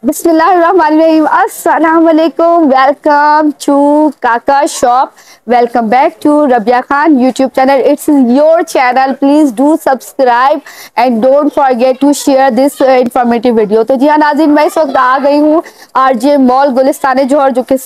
बिस्मिल्लाहिर्रहमानिर्रहीम, अस्सलाम वालेकुम। Welcome to Kaka shop. Welcome back to Rabia Khan YouTube channel. It's your channel, please do subscribe and don't forget to share this informative video. तो जी हाँ नाज़रीन, मैं इस वक्त आ गई हूँ आरजे मॉल गुलिस्तान जौहर, जो कि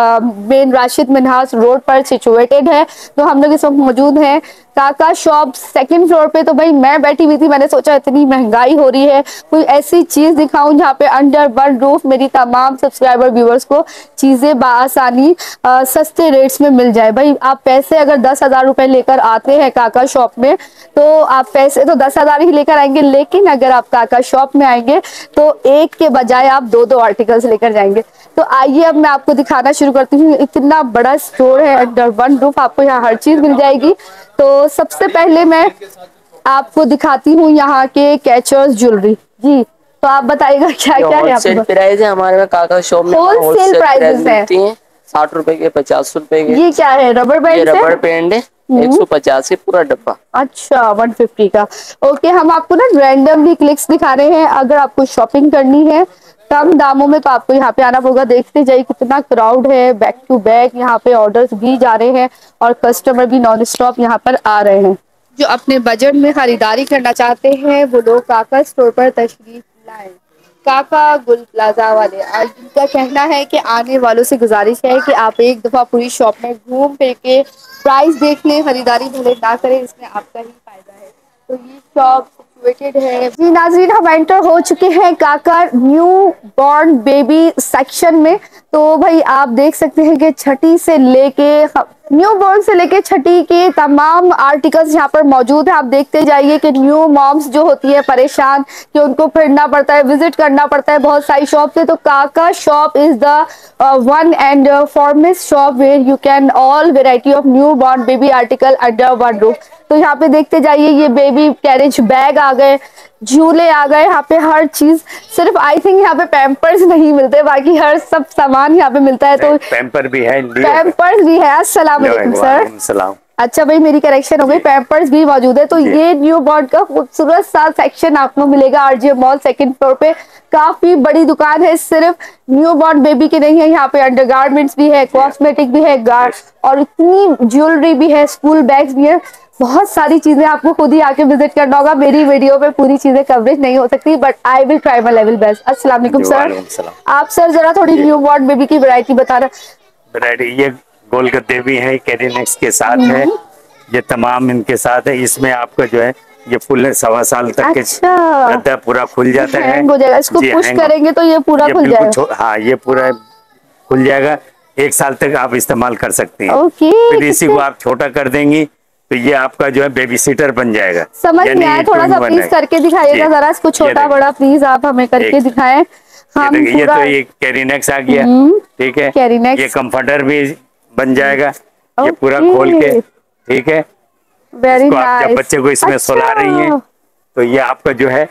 मेन राशिद मिन्हास रोड पर सिचुएटेड है। तो हम लोग इस वक्त मौजूद हैं काका शॉप सेकंड फ्लोर पे। तो भाई मैं बैठी हुई थी, मैंने सोचा इतनी महंगाई हो रही है, कोई ऐसी चीज दिखाऊं जहाँ पे अंडर वन रूफ मेरी तमाम सब्सक्राइबर व्यूवर्स को चीजें बासानी सस्ते रेट्स में मिल जाए। भाई आप पैसे अगर 10,000 रुपए लेकर आते हैं काका शॉप में, तो आप पैसे तो 10,000 ही लेकर आएंगे, लेकिन अगर आप काका शॉप में आएंगे तो एक के बजाय आप दो दो आर्टिकल्स लेकर जाएंगे। तो आइए अब मैं आपको दिखाना शुरू करती हूँ। इतना बड़ा स्टोर है, अंडर वन रूफ आपको यहाँ हर चीज मिल जाएगी। तो सबसे पहले मैं आपको दिखाती हूँ यहाँ के कैचर्स ज्वेलरी। जी तो आप बताइएगा क्या क्या है होलसेल आपके प्राइस है हमारे में काका शॉप में। होलसेल प्राइसेस है? मिलती है 60 रुपए के, 50 रुपए के। ये क्या है, रबर ये बैंड रबर बैंड है, 150 के पूरा डब्बा। अच्छा 150 का। ओके, हम आपको ना रैंडमली क्लिक्स दिखा रहे हैं। अगर आपको शॉपिंग करनी है कम दामों में तो आपको यहाँ पे आना होगा। देखते जाइए कितना क्राउड है, बैक टू बैक यहाँ पे ऑर्डर्स भी जा रहे हैं और कस्टमर भी नॉन स्टॉप यहाँ पर आ रहे हैं। जो अपने बजट में खरीदारी करना चाहते हैं वो लोग काका स्टोर पर तशरीफ लाएं। काका गुल प्लाजा वाले, आज इनका कहना है कि आने वालों से गुजारिश है कि आप एक दफा पूरी शॉप में घूम फिर के प्राइस देख लें, खरीदारी भले ना करें, इसमें आपका ही फायदा है। तो ये शॉप सिचुएटेड है। जी नाजरीन, हम एंटर हो चुके हैं काका न्यू बॉर्न बेबी सेक्शन में। तो भाई आप देख सकते हैं कि छठी से लेके न्यू बॉर्न से लेके छठी के तमाम आर्टिकल्स यहाँ पर मौजूद है। आप देखते जाइए कि न्यू मॉम्स जो होती है परेशान कि उनको फिरना पड़ता है, विजिट करना पड़ता है बहुत सारी शॉप से। तो Kaka shop is the one and foremost shop where you can all variety of new born baby article under one roof. तो यहाँ पे देखते जाइए, ये बेबी कैरेज बैग आ गए, झूले आ गए, यहाँ पे हर चीज। सिर्फ आई थिंक यहाँ पे पैम्पर्स नहीं मिलते, बाकी हर सब सामान यहाँ पे मिलता है। तो पैम्पर भी है, पैम्पर्स भी है। अस्सलाम वालेकुम सर। सलाम। अच्छा भाई मेरी करेक्शन हो गई, पैम्पर्स भी मौजूद है। तो ये न्यू बॉर्न का खूबसूरत सा सेक्शन आपको मिलेगा आरजे मॉल सेकंड फ्लोर पे। काफी बड़ी दुकान है, सिर्फ न्यू बॉर्न बेबी की नहीं है, यहाँ पे अंडरगारमेंट्स भी है, कॉस्मेटिक भी है, और इतनी ज्वेलरी भी है, स्कूल बैग्स भी है, बहुत सारी चीजें। आपको खुद ही आके विजिट करना होगा। मेरी वीडियो पे पूरी चीजें कवरेज नहीं हो सकती, but I will try my level best. अस्सलाम वालेकुम सर। आप सर जरा थोड़ी न्यू बॉर्न बेबी की वैरायटी बताना। वैरायटी ये गोल गद्दे भी है, कैरीनेक्स के साथ है, ये तमाम इनके साथ है। इसमें आपका जो है ये फुल 1.25 साल तक के गद्दा पूरा खुल जाता है, हो जाएगा। इसको पुश करेंगे तो ये पूरा खुल जाएगा। हाँ ये पूरा खुल जाएगा, 1 साल तक आप इस्तेमाल कर सकते हैं। ओके, फिर इसी को आप छोटा कर देंगी तो ये आपका जो है बेबी सीटर बन जाएगा। समझ नहीं आया, थोड़ा सा प्लीज करके दिखाइएगा जरा इसको, छोटा बड़ा प्लीज आप हमें करके दिखाएं। हम ये तो ये कैरीनेक्स आ गया, ठीक है। कैरीनेक्स, ये कंफर्टर भी बन जाएगा, ये पूरा खोल के, ठीक है। वेरी आप जब बच्चे को इसमें सुला रही हैं तो ये आपका जो है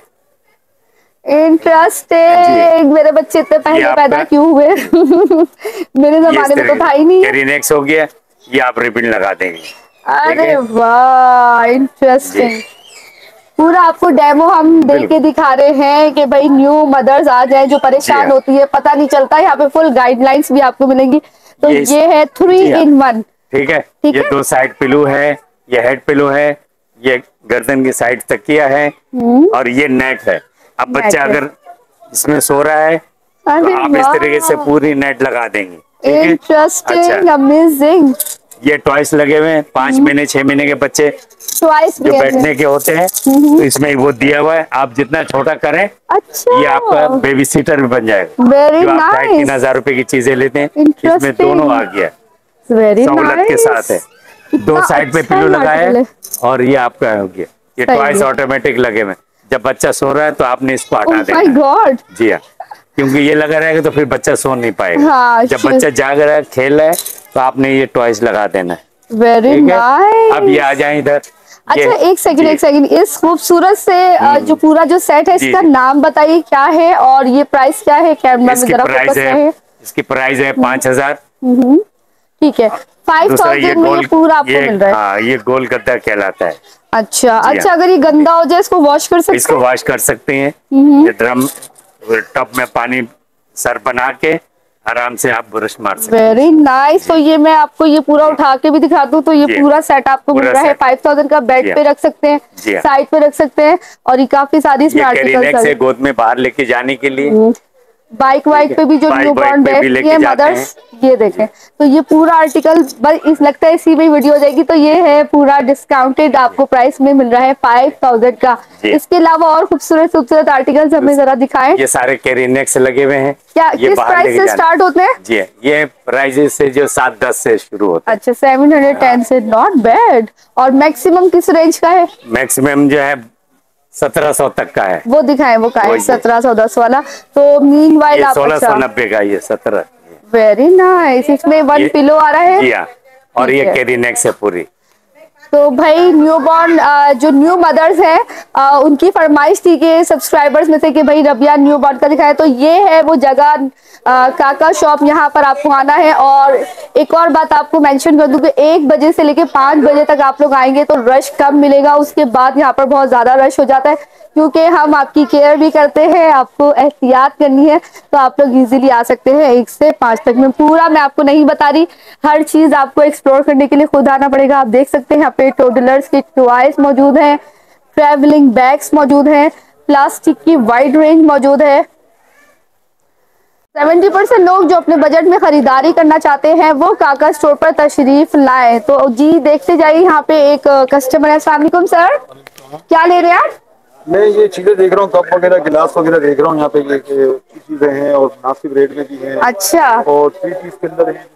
इंटरेस्टिंग। मेरे बच्चे इतने पहले पैदा क्यों हुए मेरे जमाने में तो था ही नहीं। कैरीनेक्स हो गया, ये आप रिबन लगा देंगे। अरे वाह, इंटरेस्टिंग। पूरा आपको डेमो हम दे के दिखा रहे हैं कि भाई न्यू मदर्स आ जाए जो परेशान होती है, पता नहीं चलता। यहाँ पे फुल गाइडलाइंस भी आपको मिलेंगी। तो ये है 3 in 1, ठीक है। ये 2 साइड पिलो है, ये हेड पिलो है, ये गर्दन की साइड तकिया है, और ये नेट है। अब बच्चा अगर इसमें सो रहा है तो आप इस तरीके से पूरी नेट लगा देंगे। Interesting, amazing. ये टॉयस लगे हुए हैं, 5 महीने 6 महीने के बच्चे टॉयस जो बैठने के होते हैं, तो इसमें वो दिया हुआ है, आप जितना छोटा करें ये आपका बेबी सीटर भी बन जाएगा। वेरी जो आप नाइस। 3,000 रुपए की चीजें लेते हैं, इसमें दोनों आ गया, सहूलत के साथ है। 2 साइड पे पिलो लगाया है, और ये आपका हो गया। ये टॉयस ऑटोमेटिक लगे हुए, जब बच्चा सो रहा है तो आपने इसको हटा देना है। जी हाँ, क्योंकि ये लगा रहेगा तो फिर बच्चा सो नहीं पाएगा। जब बच्चा जाग रहा है, खेल रहा है, तो आपने ये टॉयस लगा देना है। Very nice. अब ये आ जाए इधर। अच्छा एक सेकंड, इस खूबसूरत से जो पूरा जो सेट है इसका नाम बताइए क्या है, और ये प्राइस क्या है? कैमरा में जरा फोकस है। इसकी प्राइस है 5,000। ठीक है, 5,000 में ये पूरा आपको मिल रहा है। हाँ, ये गोल गद्दा कहलाता है। अच्छा, अगर ये गंदा हो जाए इसको वॉश कर सकते हैं? इसको वॉश कर सकते हैं। ये ड्रम टब में पानी सर बना के आराम से आप ब्रश मार सकते हैं। Very nice. तो ये मैं आपको ये पूरा उठा के भी दिखा दूं तो ये पूरा सेट आपको मिल रहा है 5000 का। बेड पे रख सकते हैं, साइड पे रख सकते हैं, और ये काफी सारी इसमें आर्टिकल्स है। गोद में बाहर लेके जाने के लिए, बाइक वाइक पे भी जो न्यूबॉर्न बैग है मदर्स, ये देखें। तो ये पूरा आर्टिकल बस इस लगता है इसी में वीडियो हो जाएगी। तो ये है पूरा डिस्काउंटेड आपको प्राइस में मिल रहा है 5000 का। इसके अलावा और खूबसूरत खूबसूरत आर्टिकल्स हमें जरा दिखाएं। ये सारे कैरी नेक्स लगे हुए हैं। क्या किस प्राइस से स्टार्ट होते हैं? जी ये प्राइस से जो 710 से शुरू होता है। अच्छा 710 से, नॉट बैड। और मैक्सिमम किस रेंज का है? मैक्सिमम जो है 1700 तक का है। वो दिखाएं, वो का है 1710 वाला। तो मीनवाइल आप 1690 का ये 17। Very nice. इसमें वन पिलो आ रहा है। जी हाँ, और ये कैरी नेक्स है पूरी। तो भाई न्यूबॉर्न जो न्यू मदर्स हैं उनकी फरमाइश थी कि सब्सक्राइबर्स में से कि भाई रबिया न्यूबॉर्न का दिखाए। तो ये है वो जगह काका शॉप, यहाँ पर आपको आना है। और एक और बात आपको मेंशन कर दूं कि 1 बजे से लेके 5 बजे तक आप लोग आएंगे तो रश कम मिलेगा। उसके बाद यहाँ पर बहुत ज्यादा रश हो जाता है, क्योंकि हम आपकी केयर भी करते हैं, आपको एहतियात करनी है। तो आप लोग इजीली आ सकते हैं 1 से 5 तक में। पूरा मैं आपको नहीं बता रही, हर चीज आपको एक्सप्लोर करने के लिए खुद आना पड़ेगा। आप देख सकते हैं यहाँ पे टोडलर्स के टॉयज मौजूद हैं, ट्रैवलिंग बैग्स मौजूद हैं, प्लास्टिक की वाइड रेंज मौजूद है। 70% लोग जो अपने बजट में खरीदारी करना चाहते हैं वो काका स्टोर पर तशरीफ लाए। तो जी देखते जाइए, यहाँ पे एक कस्टमर है। अस्सलाम वालेकुम सर, क्या ले रहे हैं आप? मैं ये चीजें देख रहा हूँ, कप वगैरह गिलास वगैरह देख रहा हूँ। यहाँ पे ये अच्छी चीजें हैं और मुनासिब रेट में भी हैं। अच्छा। और 3 पीस के अंदर है।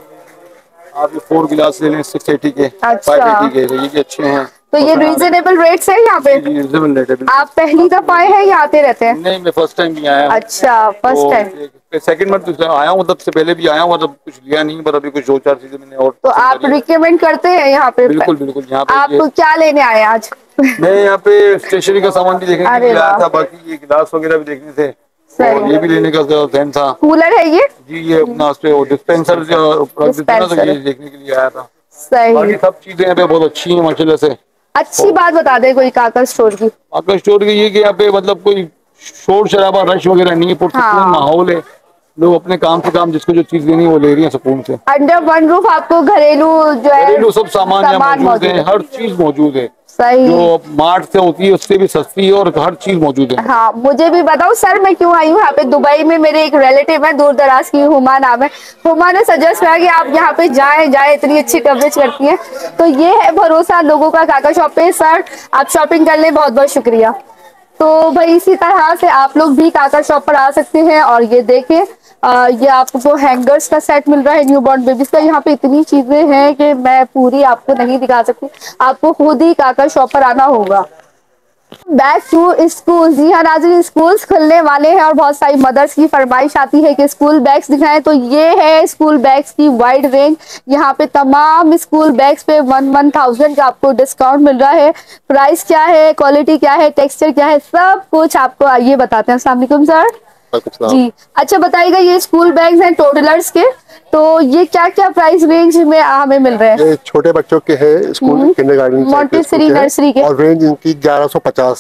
आप ये 4 गिलास ले लें 680 के, अच्छा। 580 के, ये भी अच्छे हैं। तो ये रीजनेबल रेट्स है यहाँ पे? रीजनेबल रेट है। आप पहली दफा आए हैं या आते रहते हैं? नहीं, मैं फर्स्ट टाइम भी आया हूँ। अच्छा, फर्स्ट टाइम। सेकंड मंथ आया हूँ, मतलब से पहले भी आया हूँ, मतलब कुछ लिया नहीं, पर अभी कुछ 2-4 चीजें मैंने और। तो आप रिकमेंड करते हैं यहाँ पे? बिल्कुल बिल्कुल। यहाँ पे आप क्या लेने आए आज? मैं यहाँ पे स्टेशनरी का सामान भी देखने के लिए आया था, बाकी ये गिलास वगैरह भी देखने थे, और ये भी लेने का ध्यान था। कूलर है ये? जी ये अपना उस पे डिस्पेंसर तो ये देखने के लिए आया था। सही। बाकी सब चीजें यहाँ पे बहुत अच्छी हैं माशाल्लाह से। अच्छी बात बता दे कोई काका स्टोर की। काका स्टोर की ये कि यहाँ पे मतलब कोई शोर शराबा रश वगैरह नहीं है, पुरसुकून माहौल है। लोग अपने काम से काम जिसको जो चीज लेनी है वो ले रही है सुकून से। अंडर वन रूफ आपको घरेलू जो है घरेलू सब सामान यहाँ मौजूद है, हर चीज मौजूद है। सही। जो मार्ट से होती है उससे भी सस्ती है और हर चीज मौजूद है। हाँ, मुझे भी बताओ सर, मैं क्यों आई हूँ यहाँ पे? दुबई में मेरे एक रिलेटिव है, दूर दराज की, हुमा नाम है। हुमा ने सजेस्ट किया कि आप यहाँ पे जाएं, इतनी अच्छी कवरेज करती हैं। तो ये है भरोसा लोगों का काका शॉप पे। सर आप शॉपिंग कर लें, बहुत बहुत शुक्रिया। तो भाई इसी तरह से आप लोग भी काका शॉप पर आ सकते हैं। और ये देखें, ये आपको हैंगर्स का सेट मिल रहा है न्यूबॉर्न बेबीज का। यहाँ पे इतनी चीजें हैं कि मैं पूरी आपको नहीं दिखा सकती, आपको खुद ही काका शॉप पर आना होगा। Back to school. जी हाँ नाज़रीन, स्कूल्स खुलने वाले हैं और बहुत सारी मदर्स की फरमाइश आती है कि स्कूल बैग्स दिखाएं। तो ये है स्कूल बैग्स की वाइड रेंज। यहाँ पे तमाम स्कूल बैग्स पे 1000 का आपको डिस्काउंट मिल रहा है। प्राइस क्या है, क्वालिटी क्या है, टेक्सचर क्या है, सब कुछ आपको आइए बताते हैं। अस्सलाम वालेकुम सर। जी अच्छा बताइएगा, ये स्कूल बैग्स हैं टोडलर्स के, तो ये क्या क्या प्राइस रेंज में हमें मिल रहे हैं? ये छोटे बच्चों के हैं, स्कूल किंडरगार्टन मॉन्टेसरी नर्सरी के, और रेंज इनकी 1150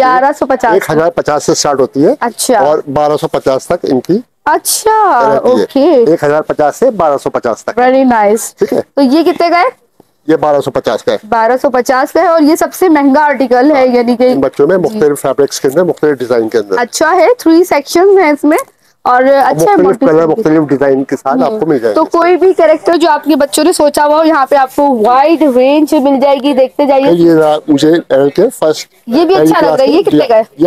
1050 से स्टार्ट होती है। अच्छा। और 1250 तक इनकी। अच्छा ओके। 1050 से 1250 तक। Very nice. ठीक है, तो ये कितने का है? ये 1250 का है। 1250 का है। और ये सबसे महंगा आर्टिकल है, यानी कि बच्चों में मुख्तलिफ फैब्रिक्स के अंदर, मुख्तलिफ डिजाइन के अंदर। अच्छा है, 3 सेक्शन है इसमें। और अच्छा कलर, मुख्तलिफ डिजाइन के साथ आपको मिल जाएगा। तो कोई भी कैरेक्टर जो आपके बच्चों ने सोचा हुआ हो, यहाँ पे आपको वाइड रेंज मिल जाएगी। देखते जाइए। ये मुझे फर्स्ट ये भी अच्छा लग रहा है। ये कितने का है? ये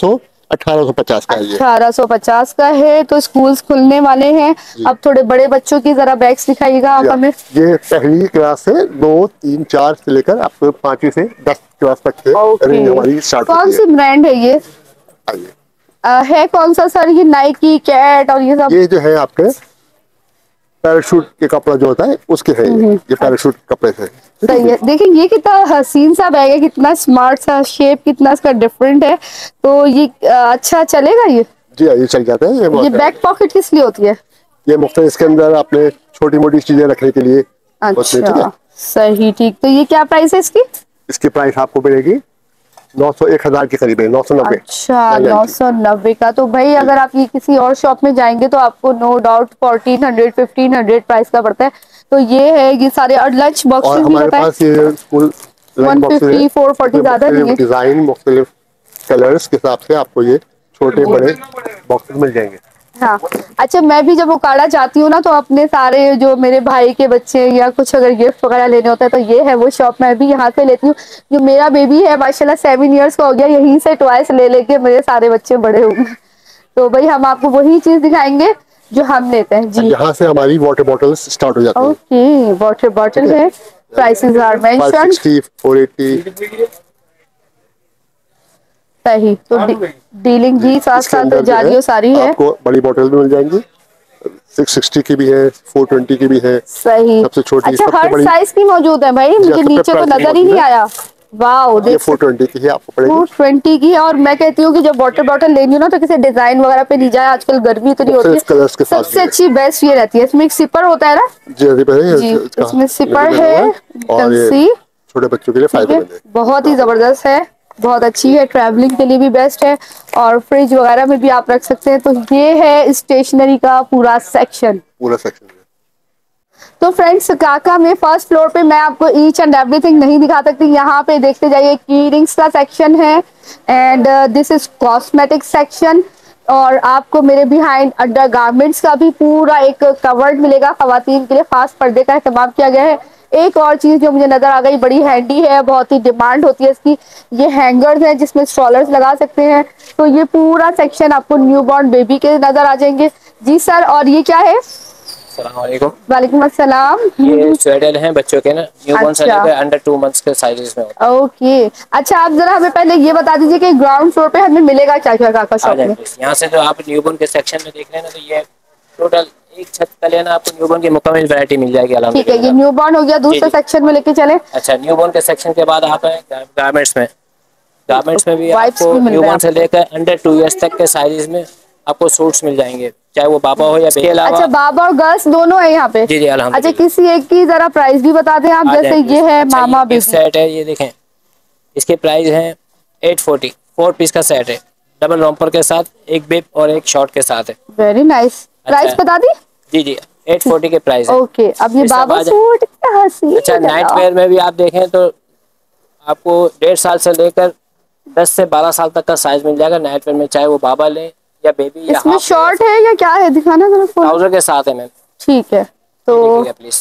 1850 का है। 1850 का है। तो स्कूल्स खुलने वाले हैं, अब थोड़े बड़े बच्चों की जरा बैग्स दिखाइएगा आप हमें। ये पहली क्लास से 2, 3, 4 से लेकर आपको 5वीं से 10 क्लास तक के रेंज हमारी स्टार्ट होती है। कौन सी ब्रांड है ये? आइए। है कौन सा सर? ये नाइकी, कैट और ये सब? ये जो है आपके पैराशूट के कपड़ा जो होता है उसके है। ये पैराशूट कपड़े से। सही है। देखिए ये कितना हसीन सा बैग है, कितना स्मार्ट सा, शेप कितना इसका डिफरेंट है। तो ये अच्छा चलेगा ये? जी ये चल जाता है। ये बैक पॉकेट किस लिए होती है? ये मुख्तलिफ इसके अंदर आपने छोटी मोटी चीजें रखने के लिए। अच्छा सही, ठीक। तो ये क्या प्राइस है इसकी? इसकी प्राइस आपको मिलेगी 900 1000 के करीब है, 990। अच्छा 990 का। तो भाई अगर आप ये किसी और शॉप में जाएंगे तो आपको नो डाउट 1400 1500 प्राइस का पड़ता है। तो ये है, ये सारे और लंच और बॉक्सेस भी हमारे बताएं। पास ये स्कूल 150 440 ज्यादा नहीं है। डिजाइन, मुख्तलिफ कलर्स के हिसाब से आपको ये छोटे बड़े बॉक्सेस मिल जाएंगे। हाँ अच्छा, मैं भी जब उकाड़ा जाती हूँ ना तो अपने सारे जो मेरे भाई के बच्चे या कुछ अगर गिफ्ट वगैरह लेने होता है तो ये है वो शॉप, मैं भी यहाँ से लेती हूँ। जो मेरा बेबी है माशाल्लाह 7 इयर्स का हो गया, यहीं से टॉयज ले लेके मेरे सारे बच्चे बड़े हो गए। तो भाई हम आपको वही चीज दिखाएंगे जो हम लेते हैं जी। यहाँ से हमारी वाटर बॉटल्स स्टार्ट हो जाती हैं। ओके वाटर बॉटल है, प्राइसेस आर मेंशन्ड। 560 480। सही, तो डीलिंग जी साथ इसके साथ अंदर जो जारियो सारी है। आपको बड़ी बॉटल भी मिल जाएंगी, 660 की भी है, 420 की भी है। सही, सबसे छोटी अच्छा सबसे हर बड़ी साइज की मौजूद है भाई, मुझे सबसे नीचे तो प्राइस नजर ही मौजूद नहीं है। आया। वाओ ये देख 420 की है, आपको पड़ेगी 220 की है। और मैं कहती हूँ कि जब वाटर बॉटल लेनी हो ना तो किसी डिजाइन वगैरह पे नहीं जाए, आजकल गर्मी इतनी होती मुख्तलिफ कलर्स के है। साथ सबसे भी है। अच्छी बेस्ट ये रहती है, इसमें एक सिपर होता है ना जी, इसमें सिपर है, और ये सी छोटे बच्चों के लिए फायदेमंद है। बहुत ही जबरदस्त है, बहुत अच्छी है, ट्रैवलिंग के लिए भी बेस्ट है और फ्रिज वगैरह में भी आप रख सकते हैं। तो ये है स्टेशनरी का पूरा सेक्शन। पूरा सेक्शन है। तो फ्रेंड्स काका में फर्स्ट फ्लोर पे मैं आपको ईच एंड एवरीथिंग नहीं दिखा सकती, यहाँ पे देखते जाइए। की रिंग्स का सेक्शन है and this is cosmetic section. और आपको मेरे बिहाइंड अंडर गारमेंट्स का भी पूरा एक कवर्ड मिलेगा, खवातीन के लिए खास पर्दे का इस्तेमाल किया गया है। एक और चीज जो मुझे नजर आ गई, बड़ी हैंडी है, बहुत ही डिमांड होती है इसकी, ये हैंगर्स हैं जिसमें स्ट्रॉलर्स लगा सकते हैं। तो ये पूरा सेक्शन आपको न्यूबॉर्न बेबी के नजर आ जाएंगे जी सर। और ये क्या है? अस्सलामुअलैकुम। वालेकुम अस्सलाम। ये स्वेडल हैं बच्चों के ना, न्यूबॉर्न से अच्छा। लेकर अंडर 2 मंथ्स के साइजेस में होता ओके अच्छा, आप जरा हमें पहले ये बता दीजिए कि ग्राउंड फ्लोर पे हमें मिलेगा क्या क्या काका है। आ शॉप जाए में? प्लीज, यहाँ से जो आप न्यूबॉर्न के सेक्शन में देख रहे हैं ना, तो ये टोटल एक छत का लेना आपको न्यूबॉर्न की मुकम्मल वैरायटी मिल जाएगी ठीक है, ये अल्हम्दुलिल्लाह। न्यूबॉर्न हो गया, दूसरे जी, जी। सेक्शन में लेके चले। अच्छा, न्यूबॉर्न के सेक्शन के बाद आप हैं गारमेंट्स में। गारमेंट्स में भी वाइप्स आपको भी मिल रहे हैं न्यूबॉर्न से आपको। लेकर अंडर 2 ईयर्स तक के साइजेस में आपको सूट्स मिल जाएंगे, चाहे वो बाबा हो या बेबी। अलावा अच्छा बाबा और गर्ल्स दोनों है यहाँ पे? जी जी अच्छा अल्हम्दुलिल्लाह। किसी एक की जरा प्राइस भी बता दें आप, आ जैसे जाए ये है अच्छा, मामा ये बेबी। सेट है, ये देखें, इसके प्राइस हैं 840। 4 पीस का सेट है, डबल रॉम्पर के साथ, एक बिप और एक शॉर्ट के साथ है। वेरी नाइस, प्राइस अच्छा। बता दी? जी जी 840 के प्राइस है। ओके, अब ये इस सब बाबा आ जाए। सूट क्या हसीन अच्छा, है नाइट ना। वेयर में भी आप देखें तो आपको 1.5 साल से लेकर 10 से 12 साल तक का साइज मिल जाएगा नाइट वेयर में, चाहे वो बाबा ले या बेबी या इसमें हाफ शॉर्ट है या क्या है, दिखाना जरा फोन। ट्राउजर के साथ है मैम। ठीक है तो देखिएगा प्लीज।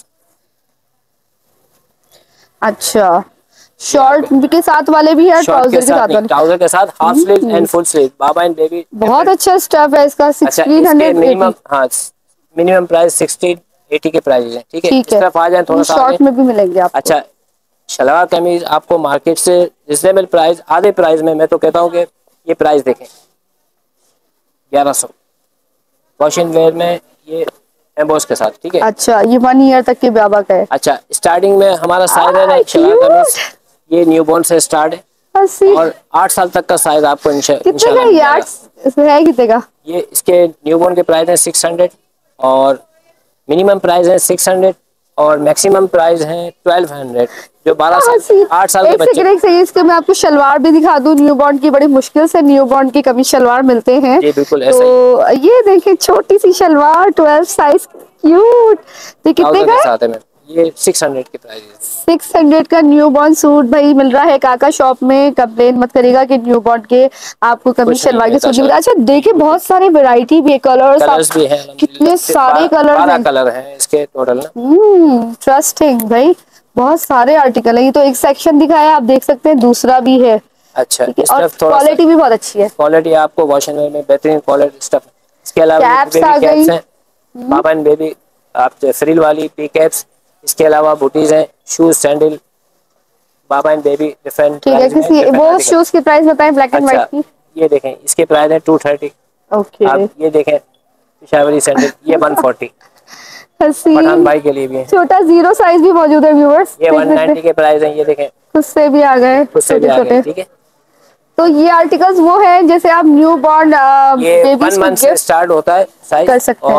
अच्छा शॉर्ट के साथ वाले भी है, शॉर्ट ट्राउजर के के साथ साथ नहीं, वाले। ट्राउजर के साथ half sleeve and full sleeve, baba and baby. बहुत अच्छा स्टफ है इसका। अच्छा, इसके 1680। मिनिमम, हाँ, मिनिमम प्राइस 1680 के प्राइस है। ठीक है, ठीक इस है, तरफ आ जाए थोड़ा सा शॉर्ट आगे। में भी मिलेंगे आपको। अच्छा, शलवार कमीज आपको मार्केट से रिजनेबल प्राइस, आधे प्राइस में, मैं तो कहता हूँ कि ये प्राइस देखें 1100। वॉशिंग वेयर में ये एम्बोस के साथ। ठीक है, अच्छा ये 1 ईयर तक के बाबा का है। अच्छा, स्टार्टिंग में हमारा साइज है ना शलवार कमीज, ये न्यूबॉर्न से स्टार्ट है हसी। और 8 साल तक का साइज आपको कितने का इंशाल्लाह ये मिल जाएगा। इसमें है कितने का? ये इसके न्यूबॉर्न के प्राइस है 600 और मिनिमम प्राइस है 600 और मैक्सिमम प्राइस है 1200, जो 12 साल 8 साल के एक बच्चे। सेकंड एक सेकंड, इसके मैं आपको शलवार भी दिखा दूं न्यूबॉर्न की। बड़ी मुश्किल से न्यूबॉर्न की कभी शलवार मिलते हैं। जी बिल्कुल ऐसा तो ये देखिए छोटी सी शलवार 12 साइज, क्यूट। तो कितने का के है? साथ है मैम, ये 600 की प्राइस है। 600 का न्यूबॉर्न सूट भाई मिल रहा है काका शॉप में। कंप्लेन मत करिएगा कि न्यूबॉर्न के आपको कभी कुछ नहीं शलवार के मिलता सूट नहीं मिला। अच्छा देखिए बहुत सारे वैरायटी भी है, कलर्स भी हैं, कितने सारे कलर 12 हैं। कलर हैं इसके टोटल ना। ट्रस्टिंग भाई, बहुत सारे आर्टिकल है। ये तो एक सेक्शन दिखाया, आप देख सकते हैं दूसरा भी है। अच्छा, ठीक है, इस और तरफ थोड़ा सा क्वालिटी भी बहुत अच्छी है। क्वालिटी आपको वॉशिंग वेयर में बेहतरीन क्वालिटी स्टफ। इसके अलावा कैप्स आ बेबी गई। कैप्स हैं, बाबा एंड बेबी आप फ्रिल वाली पी कैप्स। इसके अलावा बूटीज हैं, shoes, sandal, baba and baby different. ठीक है, किसी वो शूज की प्राइस बताएं ब्लैक एंड अच्छा, व्हाइट की। ये देखें, इसके प्राइस है 230। ओके, आप ये देखें पिशावरी सैंडल, ये 140। हसी पठान भाई के लिए भी है, छोटा जीरो साइज भी मौजूद है व्यूअर्स। ये 190 के प्राइस है। ये देखें, खुद से भी आ गए खुद से भी छोटे आ गए। छोटे। ठीक है, तो ये आर्टिकल्स वो है जैसे आप न्यू बॉर्न ये बेबीज 1 को मंथ से गिफ्ट स्टार्ट होता है कर साइज सकते हैं। और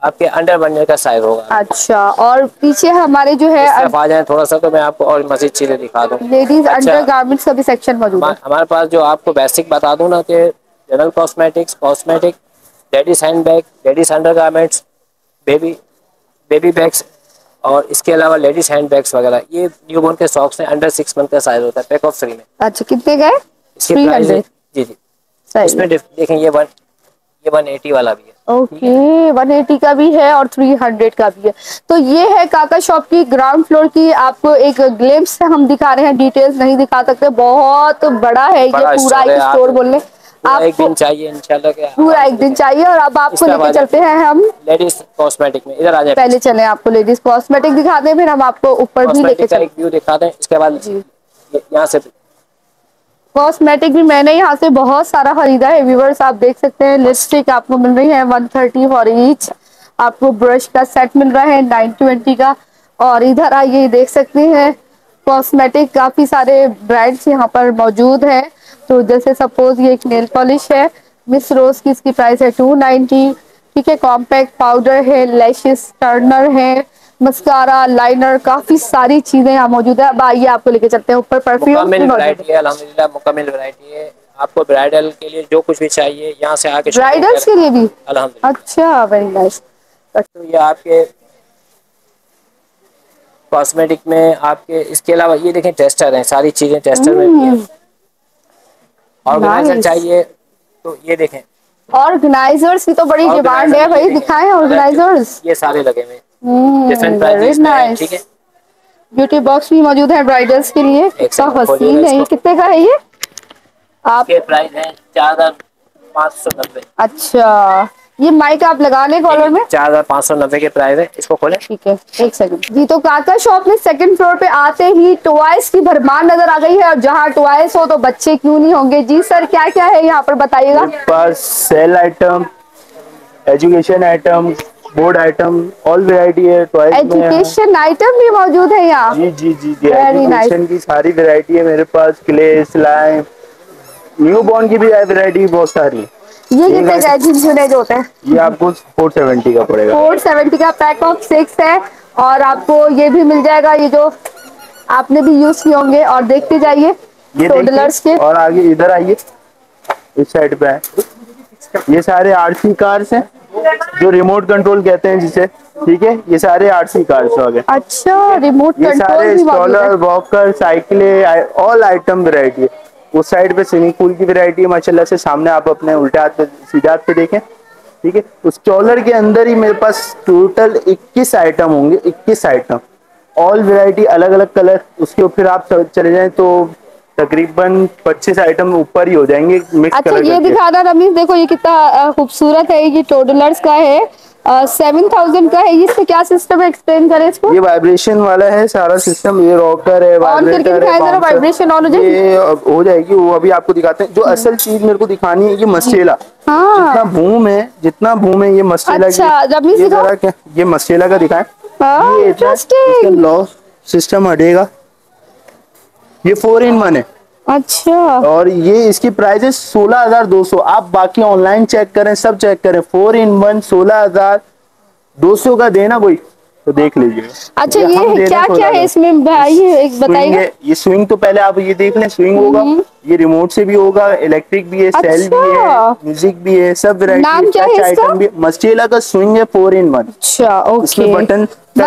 आपके अंडर बंडल का साइज होगा। अच्छा, और पीछे हमारे जो है आ जाए थोड़ा सा तो मैं आपको और मजीद चीजें दिखा दूँ। लेडीज अच्छा, अंडर गारमेंट्स का भी सेक्शन मौजूद है। हमारे पास जो आपको बेसिक बता दूं ना कि general cosmetics, cosmetic, ladies hand bag, ladies under garments, baby baby bags और इसके अलावा लेडीज हैंड बैग्स वगैरह, ये न्यूबॉर्न के सॉक्स हैं। अंडर 6 मंथ का साइज होता है, पैक ऑफ 3 में। अच्छा, कितने का है? इसकी प्राइस 300। जी जी, सही इसमें है। देखें ये 180 वाला भी है। ओके, 180 का भी है और 300 का भी है। तो ये है काका शॉप की ग्राउंड फ्लोर की, आपको एक ग्लिम्स हम दिखा रहे हैं, डिटेल्स नहीं दिखा सकते, बहुत बड़ा है ये पूरा एक स्टोर बोलने। आप एक दिन चाहिए इंशाल्लाह के पूरा एक दिन चाहिए। और अब आपको लेके चलते हैं हम लेडीज कॉस्मेटिक में। इधर आ जाए, पहले चले आपको लेडीज कॉस्मेटिक दिखाते हैं, फिर हम आपको ऊपर भी लेके चलते हैं। एक व्यू दिखाते हैं, इसके बाद यहाँ से कॉस्मेटिक भी मैंने यहाँ से बहुत सारा खरीदा है व्यूवर्स, आप देख सकते हैं। लिपस्टिक आपको मिल रही है 130 फॉर ईच। आपको ब्रश का सेट मिल रहा है 920 का। और इधर आइए, देख सकते हैं कॉस्मेटिक काफी सारे ब्रांड्स यहाँ पर मौजूद है। तो जैसे सपोज ये एक नेल पॉलिश है मिस रोज की, इसकी प्राइस है 290। ठीक है, कॉम्पैक्ट पाउडर है, लैशेस टर्नर है, मस्कारा, लाइनर, काफी सारी चीजें यहाँ मौजूद है। अब आइए आपको लेके चलते हैं ऊपर। परफ्यूम वैरायटी है अल्हम्दुलिल्लाह, मुकम्मल वैरायटी है। आपको ब्राइडल के लिए जो कुछ भी चाहिए यहाँ से आके, ब्राइडल्स के लिए भी अल्हम्दुलिल्लाह। अच्छा, वेरी नाइस। तो ये आपके कॉस्मेटिक में आपके इसके अलावा ये देखें टेस्टर हैं, सारी चीजें टेस्टर में भी हैं। ऑर्गेनाइजर चाहिए तो ये देखें, ऑर्गेनाइजर्स की तो बड़ी डिमांड है भाई, दिखाएं ऑर्गेनाइजर्स। ये सारे लगे हुए डिफरेंट प्राइसेस में। ठीक है, ब्यूटी बॉक्स भी मौजूद है ब्राइडल्स के लिए, कितना हसीन है। ये कितने का है ये? आपके प्राइस है 4590। अच्छा, ये माइक आप लगाने कॉलर में 4590 के प्राइस है। इसको खोलें। ठीक है, एक सेकंड जी। तो काका शॉप में सेकंड फ्लोर पे आते ही टॉयज की भरमार नजर आ गई है, और जहाँ टॉयज हो तो बच्चे क्यों नहीं होंगे। जी सर, क्या क्या है यहाँ पर बताइएगा। Puzzle item, education item, board item, all variety है। टॉयज एजुकेशन आइटम भी मौजूद है यहाँ? जी जी जी जी, वेरी नाइस। एजुकेशन की सारी वैरायटी है मेरे पास। क्ले, स्लाइम, न्यू बॉर्न की भी वैरायटी बहुत सारी है। ये कितने का झिनझुने जो होते हैं? ये आपको 470 का पड़ेगा। 470 का पैक ऑफ 6 है। और आपको ये भी मिल जाएगा, ये जो आपने भी यूज किए होंगे। और देखते जाइए टोडलर्स के। और आगे इधर आइए, इस साइड पे है, ये सारे आरसी कार्स हैं, जो रिमोट कंट्रोल कहते हैं जिसे। ठीक है, ये सारे आरसी कार्स हो गए। अच्छा, रिमोट ये कंट्रोल सारे भी मौजूद है। स्टॉलर, वॉकर, साइकिलें, ऑल आइटम वैरायटी है। उस साइड पे स्विमिंग पूल की वैरायटी है माशाल्लाह से। सामने आप अपने उल्टे हाथ पे, सीधे हाथ पे देखें। ठीक है, उस स्टॉलर के अंदर ही मेरे पास टोटल 21 आइटम होंगे। 21 आइटम, ऑल वैरायटी, अलग अलग कलर। उसके फिर आप चले जाएं तो तकरीबन 25 आइटम ऊपर ही हो जाएंगे मिक्स अच्छा, कलर ये दिखाना रमीज, देखो ये कितना खूबसूरत है। ये टोडलर्स का है, 7000 का है। इससे क्या सिस्टम है, एक्सप्लेन करें इसको। ये वाइब्रेशन वाला है सारा सिस्टम। ये रॉकर है, वाइब्रेटर है, वाइब्रेशन ऑन हो जाएगी। ये हो जाएगी, वो अभी आपको दिखाते हैं। जो असल चीज मेरे को दिखानी है, ये मस्टेला। जितना बूम है, जितना बूम है, ये मस्टेला की। ये जरा क्या, ये मस्टेला का दिखाएं। ये इसका लॉ सिस्टम हटेगा। ये 4 in 1 है। अच्छा, और ये इसकी प्राइस है 16,200। आप बाकी ऑनलाइन चेक करें, सब चेक करें, 4 in 1 16,200 का देना कोई तो देख लीजिए। अच्छा, ये क्या क्या है इसमें भाई, एक बताइए। ये स्विंग तो पहले आप ये देख लें, स्विंग होगा, ये रिमोट से भी होगा, इलेक्ट्रिक भी है, सेल भी है, म्यूजिक भी है, सब वैरायटी आइटम भी। मस्टेला का स्विंग है 4 in 1। अच्छा, ओके। इसमें बटन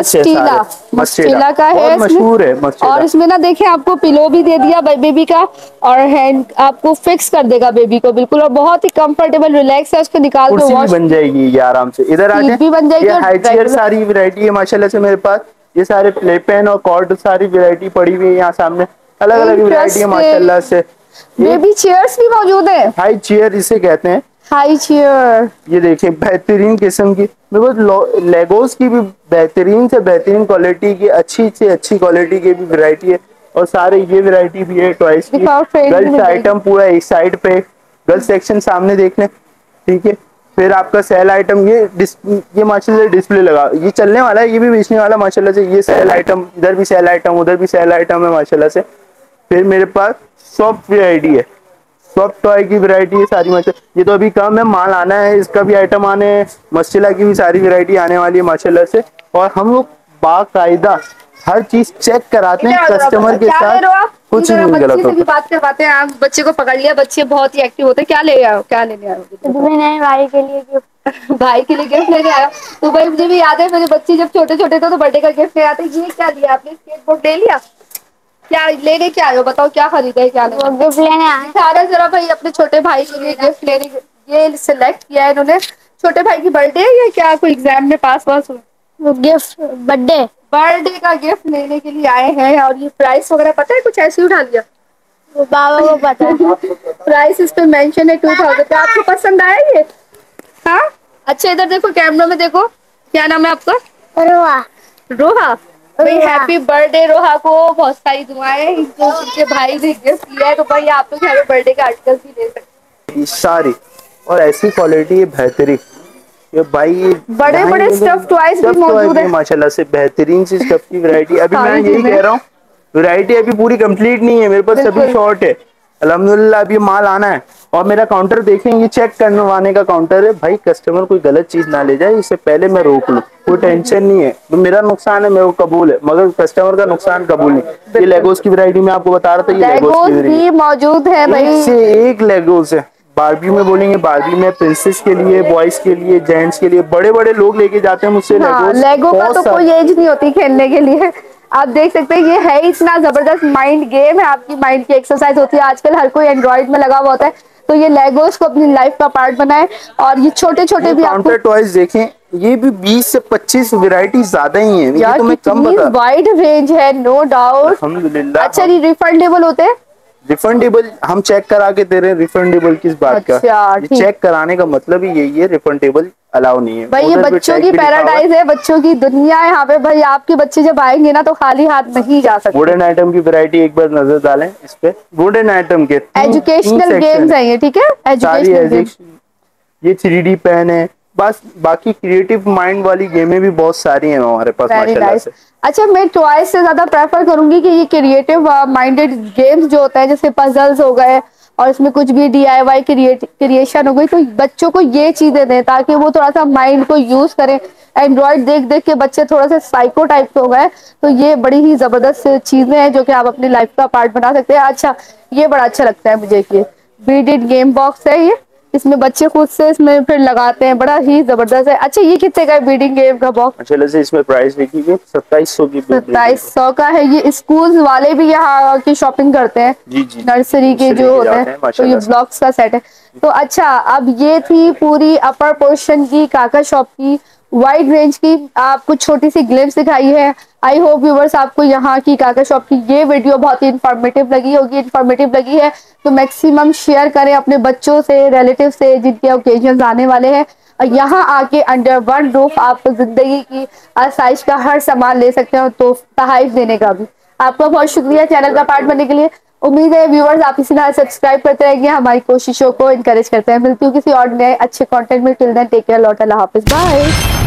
मस्टेला का है, मशहूर है मस्टेला। और इसमें ना देखें, आपको पिलो भी दे दिया बेबी का, और हैंड आपको फिक्स कर देगा बेबी को बिल्कुल, और बहुत ही कंफर्टेबल रिलैक्स है। उसको निकाल के वॉश बन जाएगी ये आराम से। इधर आ जाए, भी बन जाएगी। ये हाई चेयर सारी वैरायटी है माशाल्लाह से मेरे पास। ये सारे प्ले पेन और कॉर्ड सारी वैरायटी पड़ी हुई है यहाँ सामने, अलग अलग वैरायटी है माशाल्लाह से। बेबी चेयर्स भी मौजूद है, हाई चेयर इसे कहते हैं, हाई चेयर। ये देखिए बेहतरीन किस्म की। मेरे को लेगोस की भी बेहतरीन से बेहतरीन क्वालिटी की, अच्छी से अच्छी क्वालिटी की भी वैरायटी है। और सारे ये वैरायटी भी है टॉयज की। गर्ल्स आइटम पूरा एक साइड पे, गर्ल्स सेक्शन सामने देख लें। ठीक है, फिर आपका सेल आइटम, ये माशाल्लाह डिस्प्ले लगा, ये चलने वाला है, ये भी बेचने वाला माशाल्लाह से। ये सेल आइटम, इधर भी सेल आइटम, उधर भी सेल आइटम है माशाल्लाह से। फिर मेरे पास सॉफ्ट वैरायटी है, सब टॉय की वैरायटी है सारी। मतलब ये तो अभी कम है, माल आना है, इसका भी आइटम आने हैं, मस्जिला की भी सारी वैरायटी आने वाली है माशाल्लाह से। और हम लोग बाकायदा हर चीज चेक कराते हैं कस्टमर के साथ, कुछ नहीं गलत होता। बात करवाते हैं, आप बच्चे को पकड़ लिया, बच्चे बहुत ही एक्टिव होते हैं। क्या ले आओ, क्या लेने आए हो? भाई के लिए गिफ्ट। भाई के लिए गिफ्ट लेने आया। तो भाई मुझे भी याद है, मेरे बच्चे जब छोटे छोटे थे तो बर्थडे का गिफ्ट ले आते। ये क्या दिया आपने, स्केटबोर्ड ले लिया? क्या लेने क्या आए हो, बताओ क्या खरीदा है, क्या वो गिफ्ट लेने आए। दिखा जरा भाई अपने छोटे भाई के लिए गिफ्ट लेने। ये सिलेक्ट किया है इन्होंने, छोटे भाई की बर्थडे है या क्या, कोई एग्जाम में पास वास हुआ? वो गिफ्ट बर्थडे का गिफ्ट लेने के लिए आए हैं। और ये प्राइस वगैरह पता है, कुछ ऐसे ही उठा लिया? वो बाबा को पता है। प्राइस इस पे मेंशन है 2000। आपको पसंद आया ये? हाँ, अच्छा इधर देखो, कैमरा में देखो, क्या नाम है आपका? रोहा। रोहा। भाई रोहा। हैप्पी बर्थडे रोहा को, बहुत सारी दुआएं। इनके भाई ने गिफ्ट दिया है तो भाई आप तो घर में बर्थडे का आर्टिकल भी ले सकते हैं। ये सारी और ऐसी क्वालिटी है बेहतरीन। ये भाई बड़े बड़े स्टफ टॉयज भी मौजूद है माशाल्लाह से, बेहतरीन सी स्टफ की वैरायटी। अभी मैं यही कह रहा हूँ, वैरायटी अभी पूरी कंप्लीट नहीं है, मेरे पास सभी शॉर्ट है अल्हम्दुलिल्लाह। अभी माल आना है। और मेरा काउंटर देखेंगे, चेक करवाने का काउंटर है भाई, कस्टमर कोई गलत चीज ना ले जाए, इससे पहले मैं रोक लूं, कोई टेंशन नहीं है। तो मेरा नुकसान है, मेरे को कबूल है, मगर कस्टमर का नुकसान कबूल नहीं। ये लेगोस की वैरायटी में आपको बता रहा था, ये लेगोस भी मौजूद है भाई, एक से एक लेगोस है। बारबी में बोलेंगे, बारबी में प्रिंसेस के लिए, बॉयज के लिए, जेंट्स के लिए, बड़े बड़े लोग लेके जाते हैं मुझसे लेगोस। लेगो का तो कोई एज नहीं होती खेलने के लिए। आप देख सकते हैं, ये है इतना जबरदस्त माइंड गेम है, आपकी माइंड की एक्सरसाइज होती है। आजकल हर कोई एंड्रॉइड में लगा हुआ होता है, तो ये लेगोस को अपनी लाइफ का पार्ट बनाए। और ये छोटे छोटे भी काउंटर टॉयज देखें, ये भी 20 से 25 वैरायटी ज्यादा ही है, ये तो मैं कम बता। वाइड रेंज है, नो डाउट। अल्हम्दुलिल्लाह। अच्छा, ये रिफंडेबल होते हैं? रिफंडेबल हम चेक करा के दे रहे हैं। रिफंडेबल किस बात अच्छा, का? ये चेक कराने का मतलब ही यही है, रिफंडेबल अलाउ नहीं है भाई। ये बच्चों की पैराडाइज है, बच्चों की दुनिया है यहाँ पे भाई। आपके बच्चे जब आएंगे ना तो खाली हाथ नहीं जा सकते। वुडन आइटम की वैरायटी एक बार नजर डालें इस पे। वुडन आइटम के एजुकेशनल गेम्स है ये, ठीक है, एजुकेशनल गेम्स। ये 3D पेन है, बस बाकी क्रिएटिव माइंड वाली गेमें भी बहुत सारी हैं हमारे पास माशाल्लाह से। अच्छा, मैं टॉयज से ज्यादा प्रेफर करूंगी कि ये क्रिएटिव माइंडेड गेम्स जो होता है, जैसे पजल्स हो गए और इसमें कुछ भी DIY क्रिएशन हो गई, तो बच्चों को ये चीजें दें ताकि वो थोड़ा सा माइंड को यूज करें। एंड्रॉइड देख देख के बच्चे थोड़ा सा साइको टाइप के हो गए, तो ये बड़ी ही जबरदस्त चीजें हैं जो कि आप अपनी लाइफ का पार्ट बना सकते हैं। अच्छा, ये बड़ा अच्छा लगता है मुझे कि बीडेड गेम बॉक्स है ये, इसमें बच्चे खुद से इसमें फिर लगाते हैं, बड़ा ही जबरदस्त है। अच्छा, ये कितने का है बीडिंग गेम का बॉक्स? अच्छा, से इसमें प्राइस लिखी हुई 2700 की। 2700 का है। ये स्कूल वाले भी यहाँ की शॉपिंग करते हैं, नर्सरी के जो होते हैं, तो ये ब्लॉक्स का सेट है। तो अच्छा, अब ये थी पूरी अपर पोर्शन की काका शॉप की वाइड रेंज की आपको छोटी सी ग्लिम्स दिखाई है। आई होप व्यूवर्स आपको यहाँ की काका शॉप की ये वीडियो बहुत ही इंफॉर्मेटिव लगी होगी। इंफॉर्मेटिव लगी है तो मैक्सिमम शेयर करें अपने बच्चों से, रिलेटिव से जिनके ओकेजन आने वाले हैं। और यहाँ आके अंडर वन रूफ आप जिंदगी की आसाइश का हर सामान ले सकते हैं, तो तहाइफ देने का भी। आपका बहुत शुक्रिया चैनल का पार्ट बनने के लिए। उम्मीद है व्यूवर्स आप इसी तरह सब्सक्राइब करते रहेंगे, हमारी कोशिशों को इनकरेज करते हैं। मिलती हूँ किसी और नए अच्छे कंटेंट में। Till then take care, lot, अल्लाह हाफिज, बाय।